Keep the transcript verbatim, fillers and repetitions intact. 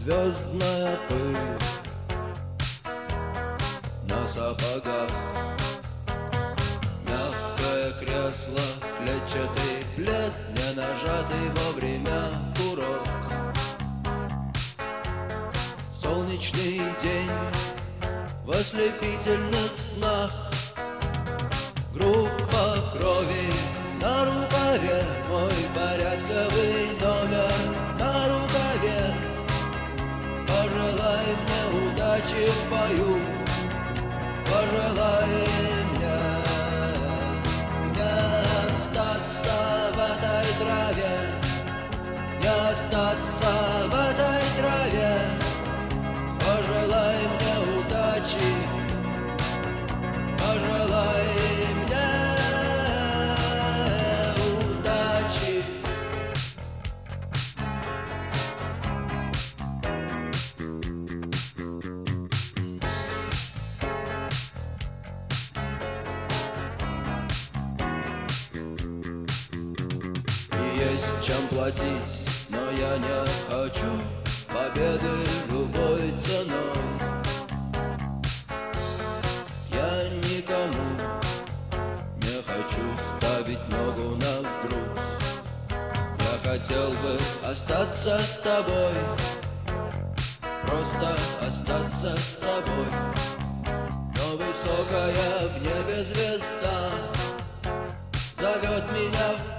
звездная пыль на сапогах. Мягкое кресло, клетчатый плед, не нажатый вовремя курок. Солнечный день в ослепительных снах. Группа крови на рукаве, мой порядковый номер на рукаве. Пожелай мне удачи в бою, пожелай мне не остаться в этой траве, не остаться в этой траве. Пожелай мне удачи, пожелай мне удачи. И есть чем платить, но я не хочу победы любой ценой. Я никому не хочу ставить ногу на грудь. Я хотел бы остаться с тобой, просто остаться с тобой. Но высокая в небе звезда зовет меня в